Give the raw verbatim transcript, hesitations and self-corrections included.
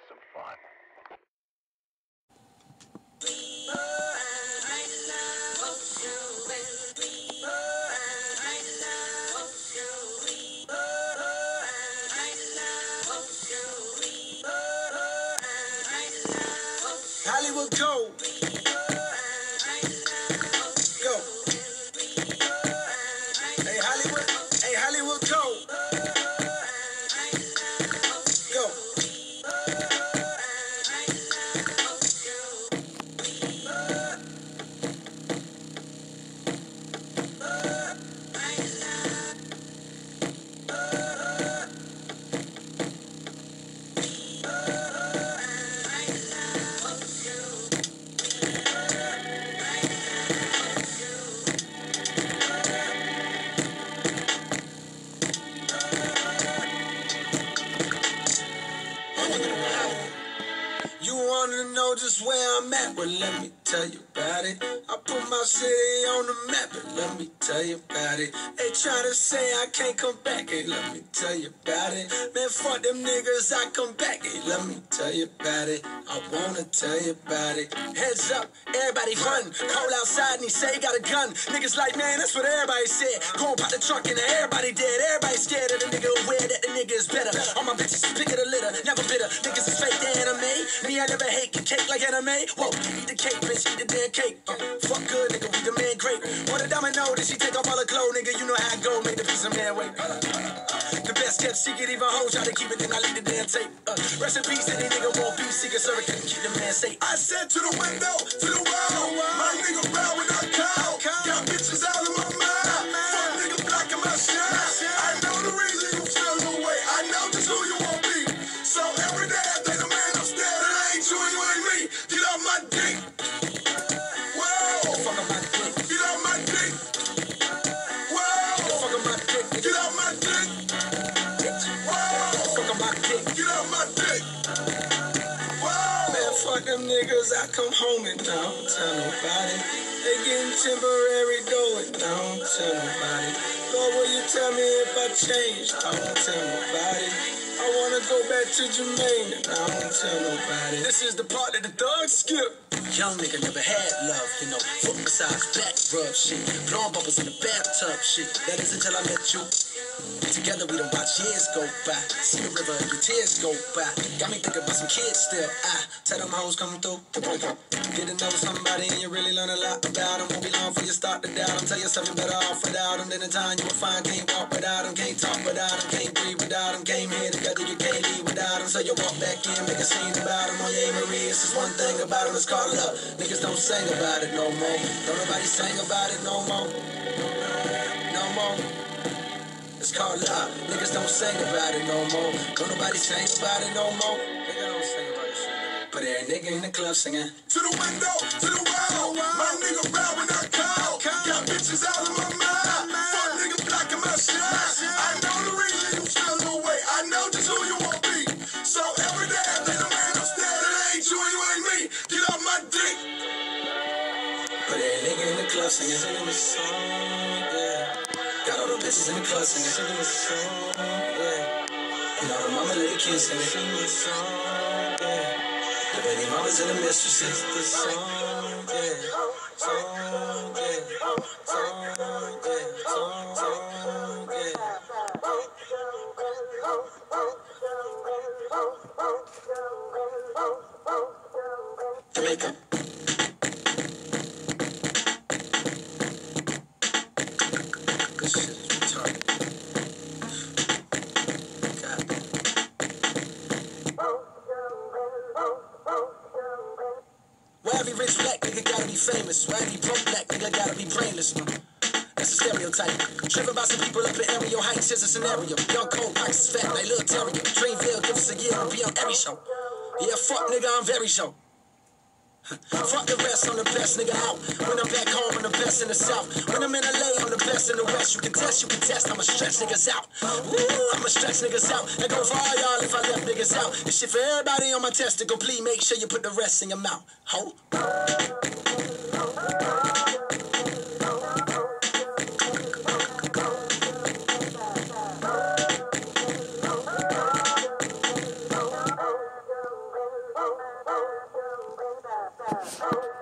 some fun. Hollywood Cole. Go. Hey Hollywood. Hey Hollywood Cole. Go. You wanna know just where I'm at? Well, let me tell you about it. I put my city on the map, but let me tell you about it. They try to say I can't come back, hey, let me tell you about it. Man, fuck them niggas, I come back, hey, let me tell you about it. I wanna tell you about it. Heads up, everybody run. Cole outside and he say he got a gun. Niggas like, man, that's what everybody said. Go and pop the truck and everybody dead. Everybody scared of the nigga, aware that the nigga is better. All my bitches pick of the litter, never bitter. Niggas is fake, the anime. Me, I never hate cake like anime. Whoa, eat the cake, bitch, eat the damn cake. Uh, fuck good, nigga, we the man great. Want a domino, then she take off all the clothes, nigga. You know how I go, make the piece of man wait. Uh, the best kept secret, even hoes try to keep it, then I leave the damn tape. Uh, rest in peace, any nigga won't be secret, so it can keep the man safe. I said to the window, to the wall, my nigga proud when I call. Got bitches out of my mind. Fuck nigga blocking my shine. I know the reason you feel the way. I know just who you won't be. So every day I think the man upstairs, it ain't you and you ain't me. Get off my dick. Whoa. Fuck on my dick. Get off my dick. Whoa. Fuck on my dick. Get off my dick. Whoa. Fuck on my dick. Get off my dick. Whoa. Man, fuck them niggas. I come home and don't tell nobody. They getting temporary dough and don't tell nobody. Lord, will you tell me if I change? Don't tell nobody. I wanna go back to Jermaine and I don't tell nobody. This is the part that the thugs skip. Young nigga never had love, you know. Foot massage, back rub shit. Blowing bubbles in the bathtub shit. That is until I met you. Together we done watch years go by. See the river and your tears go by. Got me thinking about some kids still. I tell them hoes coming through. Get to know somebody and you really learn a lot about them. Won't be long before you start to doubt them. Tell yourself you better off without them. Then in time you will find can't walk without them. Can't talk without them. Can't breathe without them. Came here together, you can't leave without them. So you walk back in, make a scene about them. On your Marie, it's just one thing about them. It's called love. Niggas don't sing about it no more. Don't nobody sing about it no more. No more. It's called love. Niggas don't sing about it no more. Don't nobody sing about it no more. Nigga don't sing about it. But every nigga in the club singing. To the window, to the wall. My nigga proud when I call. Got bitches out of my mind. Fuck nigga blocking my shine. I know the reason you feel the way. I know just who you won't be. So every day I think the man upstairs, it ain't you and you ain't me. Get off my dick. But every nigga in the club singing. Singing the song, yeah. Got all the bitches in the club singing. Singing the song, yeah. And all the mama little kids singing. Singing the song, yeah. The baby mamas and the mistresses. The song, yeah. Song, yeah. Song, yeah. Song, song, yeah. Jamaica. This shit is retarded. God. Why every rich black nigga gotta be famous? Why every broke black nigga gotta be brainless? No. That's a stereotype. Tripping about some people up in aerial heights is a scenario. Young Cole, pockets fat like Lil Terrier. Dreamville, give us a year, I'll be on every show. Yeah, fuck nigga, I'm very show. Fuck the rest, I'm the best nigga out. When I'm back home, I'm the best in the South. When I'm in L A, I'm the best in the West. You can test, you can test, I'ma stretch niggas out. Woo, I'ma stretch niggas out. And go for all y'all if I left niggas out. This shit for everybody on my testicle. Please make sure you put the rest in your mouth. Ho. G O M D